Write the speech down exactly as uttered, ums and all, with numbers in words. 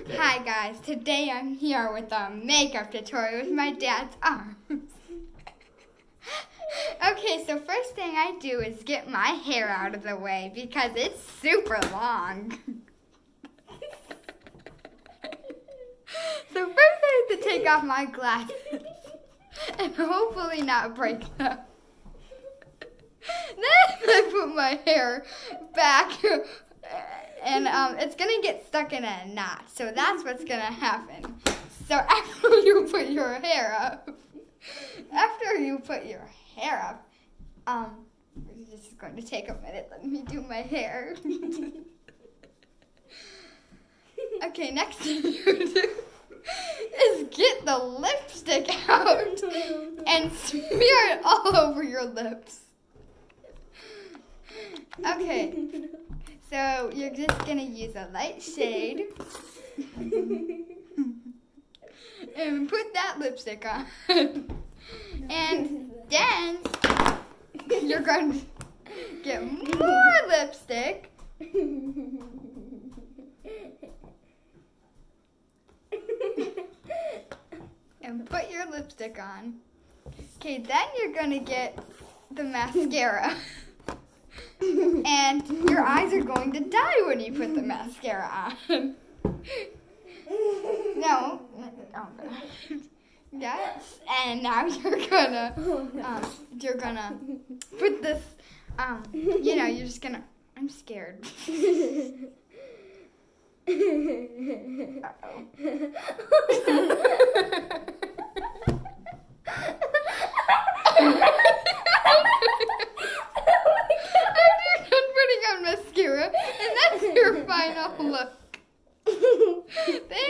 Hi guys, today I'm here with a makeup tutorial with my dad's arms. Okay, so first thing I do is get my hair out of the way because it's super long. So first I have to take off my glasses and hopefully not break them. Then I put my hair back and um, it's going to get stuck in a knot. So that's what's going to happen. So after you put your hair up, after you put your hair up, um, this is going to take a minute. Let me do my hair. Okay, next thing you do is get the lipstick out and smear it all over your lips. Okay, so you're just going to use a light shade and put that lipstick on. And then you're going to get more lipstick. And put your lipstick on. Okay, then you're going to get the mascara. And your eyes are going to die when you put the mascara on. No. Oh, yes. And now you're gonna, um, you're gonna put this, um, you know, you're just gonna, I'm scared. Uh-oh. Mascara, and that's your final look. Thank